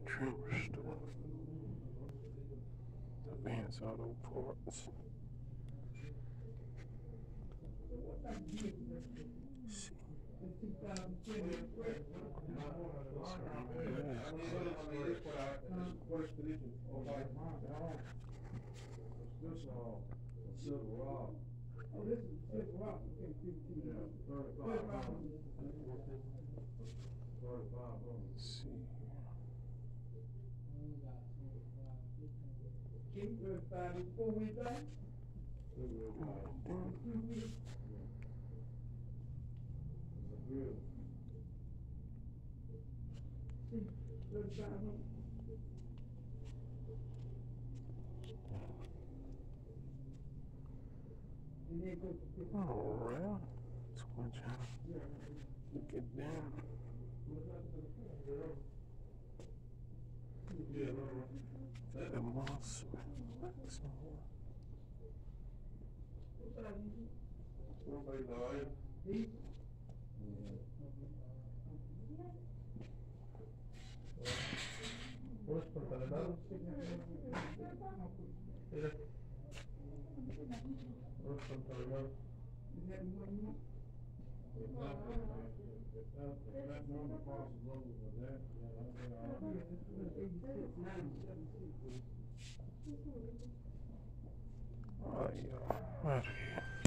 Trim restore. Advance auto parts. See. Oh, this is Rock. Yeah, 35. See. Keep 35 before we die. 2 weeks. See, 35. All right. Let's watch out. Get down. The moss. Oh, yeah. Right here.